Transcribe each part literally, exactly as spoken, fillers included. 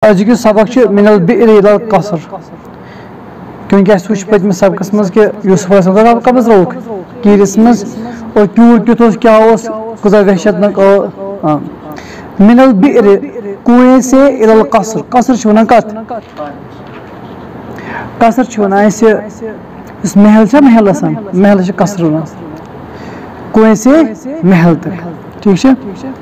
अजुक सबक मिनल बि'r इला कसर क्योंकि अस वो पतम सबकस मज कि यूसुफ कमज रोक कीरिस मज और क्यूर क्युत क्या कूत वहशतनाक मिनल बि'r कुएं से इला कसर कसर वन कत कसर वन महल महल महल कसर वन कुएं से महल तक ठीक है।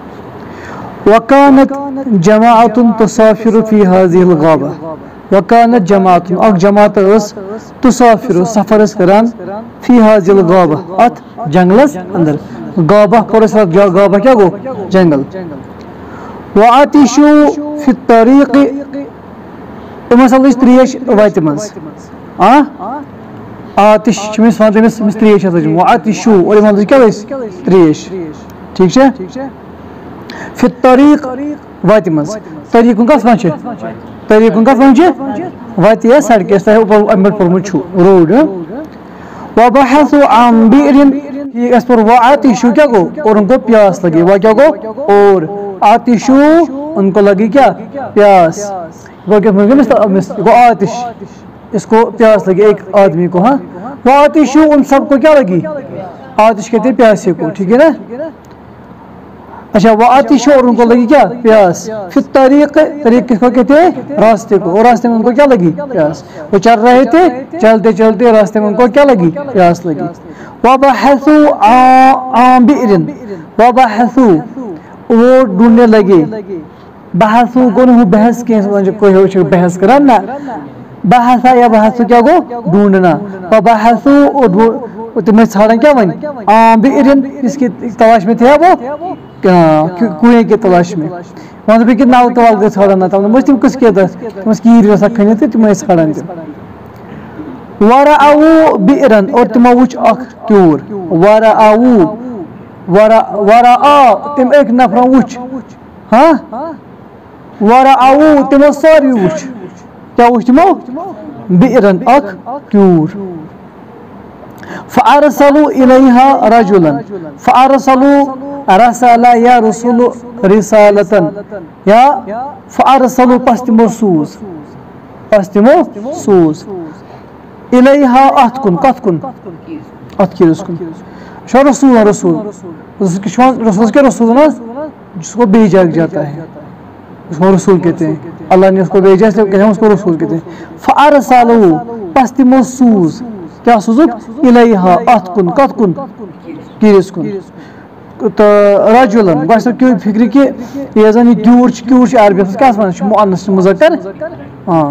वकानत जमाअतुन तुसाफिरु फी हाज़िहिल गाबा वकानत जमाअतुन अक जमात तुसाफिरु सफर करान फी हाज़िहिल गाबा अत जंगलस अंदर गाबा पुरस गाबा क्या गो जंगल वआतिशु फी तरीक़ मसल त्रेश वत मज आ आतिश मिस मिस त्रेश वआतिशु और क्या त्रेश ठीक है। फिर तरीक़ वत मज तरीक़ कस वन तरीक़ कस वन वत सड़क अम पोर्मुत रोड वबहसु अन बि'रिन पर वो आतिशु क्या गो और उनको प्यास लगी वह क्या गो और आतिशु उनको लगी क्या प्यास वो क्या गो आतिश इसको प्यास लगी एक आदमी को हाँ वो आतिशु उन सबको क्या लगी आतिश कहते हैं प्यासे को ठीक है ना। अच्छा वो आतिश और उनको लगी क्या प्यास फिर तरीक़ तरीक़ किसको कहते हैं रास्ते को और रास्ते में उनको क्या लगी प्यास वो चल रहे थे चलते चलते रास्ते में उनको क्या लगी प्यास लगी वबहसु अन बि'रिन वबहसु वो ढूंढने लगे बहसु को बहस के कोई बहस करा ना बहसा या बहसु क्या गो ढूंढना वबहसु तुम्हें छाड़ा क्या वन आम बि'रिन इसकी तलाश में थे वो कुएं के तलाश में वहां पे कितना तवाल गए छाड़ना था मुझ तुम किस के दस तुम कीर रसा खने थे तुम्हें छाड़न वराअू बि'रन और तुम वुच अख क्यूर वराअू वरा वराअ तुम एक नफर वुच हाँ वराअू तुम सारी वुच क्या वुच तुम बि'रन अख क्यूर फ़अरसलू इलैहा रजुलन फ़अरसलू रसला या रसूलु रिसालतन या फ़अरसलू पस्तिमो सूज पस्तिमो सूज इलैहा अतकुन कतकुन अतकिरस कुन शो रसूल रसूल रसूल क्या रसूल ना जिसको भेजा जाता है उसको रसूल कहते हैं अल्लाह ने उसको भेजा इसलिए कहते हैं उसको रसूल कहते हैं फ़अरसलू पस्तिमो सूज क्या सूजुक इलैहा अतकुन कतकुन किरिसकुन तो रजुलन बस क्यों फिक्र कि ये जन क्यूर क्यूर अरबी क्या मुअन्नस मुज़क्कर हाँ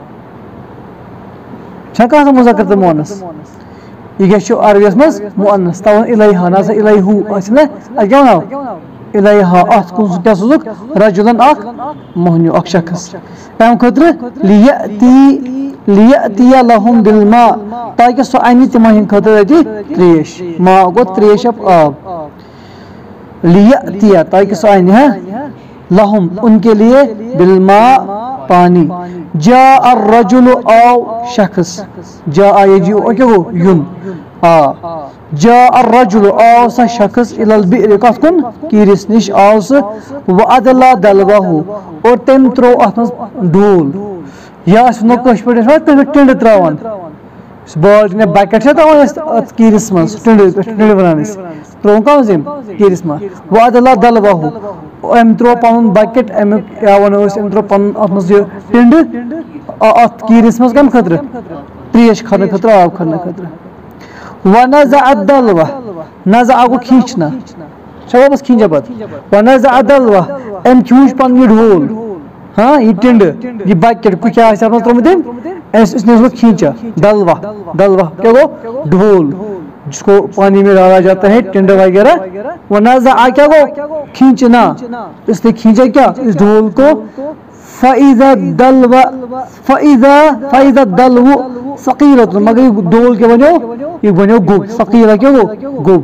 क्या मुज़क्कर तो मुअन्नस ये अरबी मज मुअन्नस तवन इलैहा ना इलैहु ना क्या नाव इलैहा अतकुन क्या सूजुक रजुलन अख मोहन्यु अख शख्स तम खतर लियती लियतिया लहुम बिलमा ताकि सो अनि तिमन खतर त्रेश मा गो त्रेश आब लियतिया ताकि सो अनि है लहुम उनके लिए बिलमा पानी जा अर्रजुल आओ शख्स जा यजी ओ क्या गो युन आ जा अर्रजुल आओ सा शख्स इलल बि'r कतकुन कीरिस निश आओ स व अदला दलवाहु और तम त्रो अथमस ढोल या नो कश पे टिंड त्रावान बाल्टी बकेट कीरिस मज टिंड टिंड बनान त्रो कम कीरिस मज वो अदला दलवाहु अम त्रो पन बकेट अमुक क्या वो अम त्रो पन अत टिंड अत कीरिस मज कम खतर त्रेश खन खतर आब खन खतर व नज़अ दलवा नज़अ गो खींचना चलो बस खींचा पत व नज़अ दलवा अम खींच पन ढोल हाँ ये टिंड ये बकेट कुछ त्रोमुत इसने उसको खींचा दलवा दलवा क्या गो ढोल जिसको पानी में डाला जाता है टिंड वगैरह वो नज़अ क्या गो खींचना इसने खींचा क्या इस ढोल को फ़इज़ा दलवा फ़इज़ा फ़इज़ा दलवु सक़ीलतुन मगर ढोल के बनो ये बनो गुब सक़ीला क्या गो गुब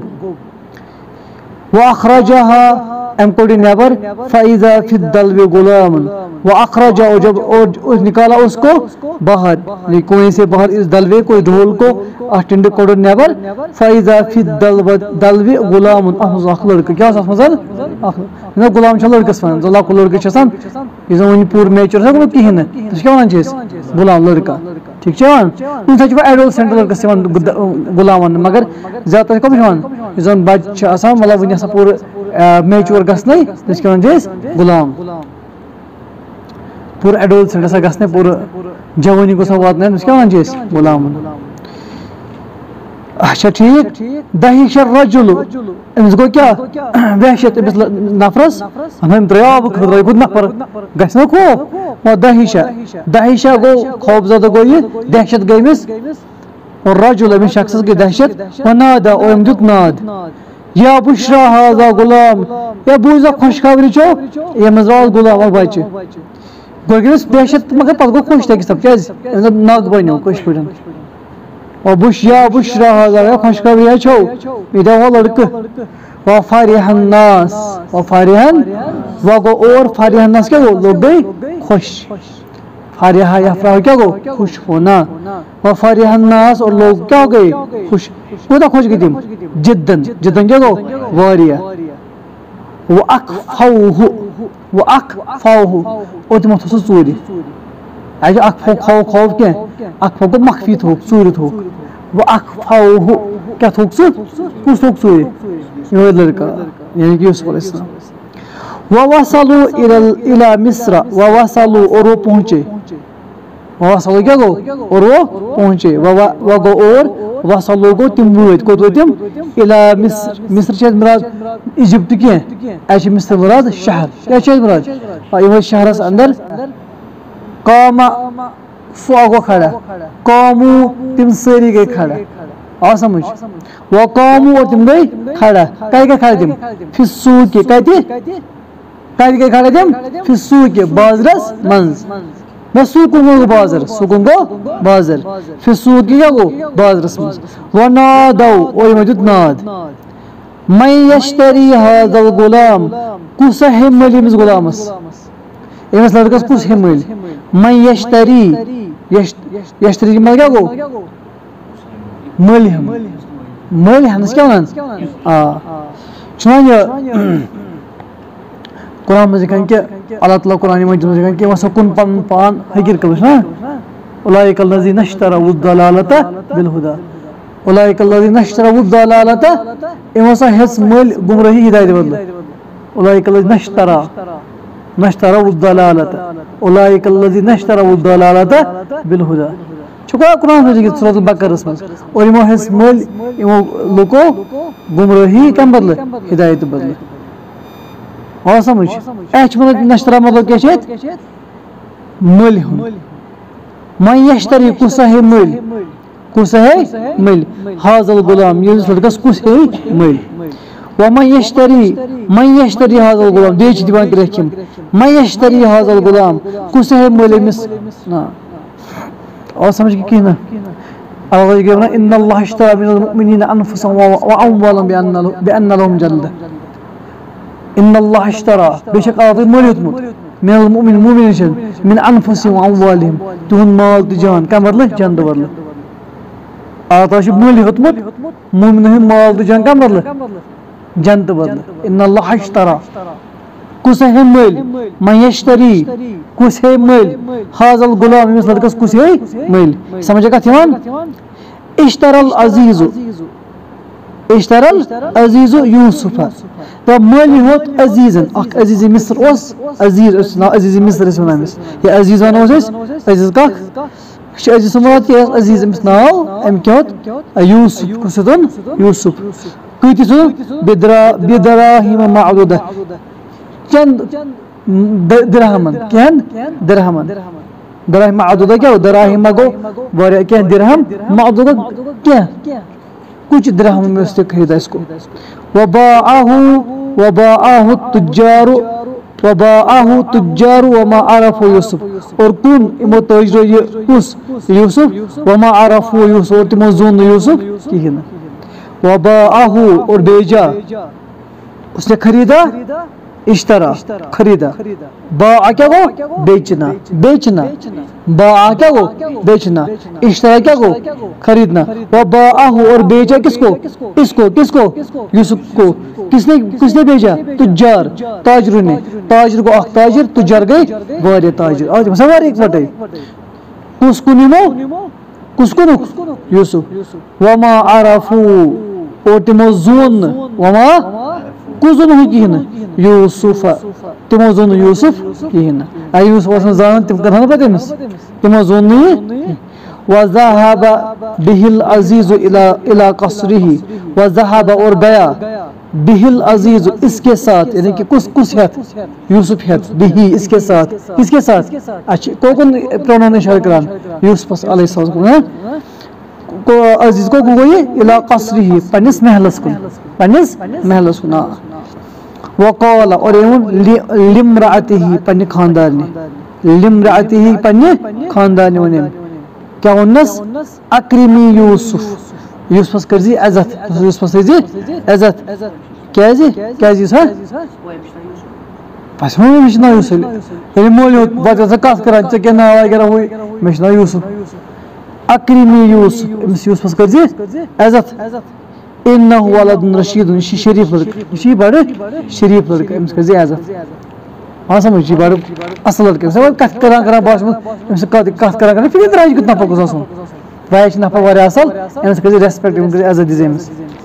व अख़रजहा एम कोडी नेबर फ़इज़ा फ़िद दलवि गुलामुन वो अखराजा और जब और निकाला उसको बाहर कुएं से बाहर इस दलवे को ढोल को टिंड कोड़ नेबर फैजा फि दलवे गुलाम अख लड़का क्या मजल ना गुलाम लड़कस वन लक लड़का वन पूर मेचर सो कहें ना क्या वन गुलाम लड़का ठीक है एडोलसेंट लड़कस गुलाम वन मगर ज्यादा कम वन बच्चे मतलब वन पूर मेचूर गई क्या गुलाम पूरा एडोलसेंट गए पूरा जवानी को वात क्या वन गुलाम अच्छा ठीक दहिश रजुल अमिस गो क्या वहशत अमिस नफरस हम त्रो खर गुद नफर गो खौफ दहिशा दहिशा गो खौफ ज़्यादा गो ये दहशत गई मिस और रजुल अमिस शख्स गई दहशत व नादा और अम दुत नाद या बुशरा हाजा गुलाम या बूजा खुशखबरी चो ये मजाल गुलाम बच्चे गो गई दहशत मगर पत गो खुश तक सब क्या नाग बनो कश पे और बुश या बुशरा हाजा खुशखबरी छो इधर वो लड़के व फारिहन्नास व फारिहन वो गो और फारिहन्नास क्या गो लोग गए खुश फारिहा यफरा क्या गो खुश होना व फारिहन्नास और लोग क्या गए खुश वो खुश गई तुम जिद्दन जिद्दन क्या गो वारिया वो अखफाहु वो अखफाहु और तुम तो चोरी आज अखफा खौ खौफ क्या अखफा को मख्फी थोक चोरी थोक वो अखफाहु क्या थोक सु कुछ थोक चोरी ये लड़का यानी कि यूसुफ अलैहिस्सलाम ववसलू इलल इला मिस्र ववसलू और वो पहुंचे ववसलू क्या गो और वो पहुंचे व गो और वसलू गो तिम वत कोत वतिम इला मिस्र मिस्र छ मुराद इजिप्ट के ऐसे मिस्र मुराद शहर क्या छ मुराद ये शहर अंदर कामा फुआगो खड़ा कामू तिम सारी गए खड़ा आ समझ वो कामू और तुम गई खड़ा कई के खड़े तुम फिसू के कहते कई के खड़े तुम फिसू के बाजरस मंज मैं सूकुंगो बाजर सूकुंगो बाजर फिसू के क्या वो बाजरस मंज वो नादो ओए मौजूद नाद मैं यश्तरी हाज़ल गुलाम कुछ है मलिम गुलामस इमस लड़कस कुछ है मल मैं यश्तरी यश्तरी मल क्या गो मल हम मल हनस क्या वन आ चुनाव कुरान में जिक्र कि अल्लाह ताला कुरान में जिक्र कि वह कुन पन पान हकीर कलश ना उलाइकल लज़ीना इश्तरऊ दलालता बिल हुदा उलाइकल लज़ीना इश्तरऊ दलालता इमसा हस मल गुमराही हिदायत बदल उलाइकल लज़ीना इश्तरा नश्तरऊ दलालता उलाइकल लज़ीना इश्तरऊ दलालता बिल हुदा चुका कुरान में जिक्र सूरह बकरा में और इमो हस मल इमो लोको गुमराही कम बदल हिदायत बदल और समझ एच मतलब नश्तरा मतलब क्या है मल हम मैं यश्तरी कुसा है मल कुसा है मल हाज़ल गुलाम ये लड़कस कुस है मल व मैं यश्तरी मैं यश्तरी हाज़ल गुलाम देच दीवान के रखिम मैं यश्तरी हाज़ल गुलाम कुसा है मल मिस ना और समझ के ना अल्लाह ये कहना इन्नल्लाह इश्तरा मिनल मुमिनीना अनफुसहम व अमवालहम बिअन्न लहुम जन्नह इन्नल्लाह इश्तरा बेशक अल्लाह मल हेतमुत मिनल मुमिन मुमिन मिन अनफुसिहिम व अमवालिहिम तुहन माल तो जान क्या मतलब जन्नत बदल अल्लाह मल हेतमुत मुमिन माल तो जान क्या मतलब जन्नत बदल इन्नल्लाह इश्तरा कुछ है मल मैं यश्तरी कुछ है मल हाज़ल गुलाम इस लड़कस कुछ है मल समझेगा थिवान इश्तरल अजीज़ इश्तरल अजीज़ यूसुफ तो मल होत अजीज़न अख अजीज़ मिस्र ओस अजीज़ ना अजीज़ मिस्र इस वनान ये अजीज़ वन ओस अजीज़ का अजीज़ समात के अजीज़ मिस नाव एम क्या होत यूसुफ कुसदन यूसुफ कुछ सो बिदरा बिदरा हिम माउदा चंद दिरहमन क्या दिरहमन दिरहम माउदा क्या दिरहम गो वर क्या दिरहम माउदा क्या कुछ दिरहम में उसने खरीदा इसको वबाअहु वबाअहु तुज्जारु वबाअहु तुज्जारु वमा अरफु यूसुफ और कुन इमो तजरो ये कुस यूसुफ वमा अरफु यूसुफ और तिमो जोन यूसुफ की ना वबाअहु और बेजा उसने खरीदा इश्तरा खरीदा, बा क्या गो बेचना, बेचना, बा क्या गो बेचना, इश्तरा क्या गो खरीदना, वह बाअहु और बेचा किसको, इसको, किसको यूसुफ को, किसने किसने बेचा, तुजार ताजर ने, ताजर को अख ताजर, तुजार गए वारिया ताजर, आज सवार एक बटे कुसको निमो कुसको नुक यूसुफ, वमा आरफू और तिमो जोन, वमा कुजन हो कहीं यूसुफ, तिमो जोन यूसुफ कहीं आ यूसुफ जान तिम कर पता तमिस, तिमो जोन नहीं, वज़हब बिहिल अज़ीज़ इला इला कसरिही, वज़हब और गया बिहिल अज़ीज़ इसके साथ, यानी कि कुछ कुछ है यूसुफ है बिही इसके साथ, किसके साथ, अच्छा कौन प्रोनाउन इशारा करान यूसुफ अलैहिस्सलाम को अजीज को गई इला कसरिही पनिस महलस को, पनिस महलस को ना, वक़ाल और लिम्राअतिही पन्ने खानदार ने, लिम्राअतिही पन्ने खानदार ने क्या वनस अक्रिमी यूसुफ, यूसुफ कर जी इज्जत, यूसुफ कर जी इज्जत, क्या जी क्या जी सर बस मैं मिशना यूसुफ ये मोल बच्चा से कास करा क्या ना वगैरह हुई मिशना यूसुफ अक्रिमी यूसुफ, इस यूसुफ कर जी इज्जत, इन्नहु वलदुन रशीदुन, शरीफ लड़का, ये बड़े शरीफ लड़का, इस कर जी इज्जत, हाँ समझ जी बड़े असल लड़के, सब कथ करा करा बाश में इस कथ कथ करा करा फिर इधर आज कितना पकोसा सुन, वाइच ना पवारे असल, इस कर जी रेस्पेक्ट, इस कर जी इज्जत दीजिए।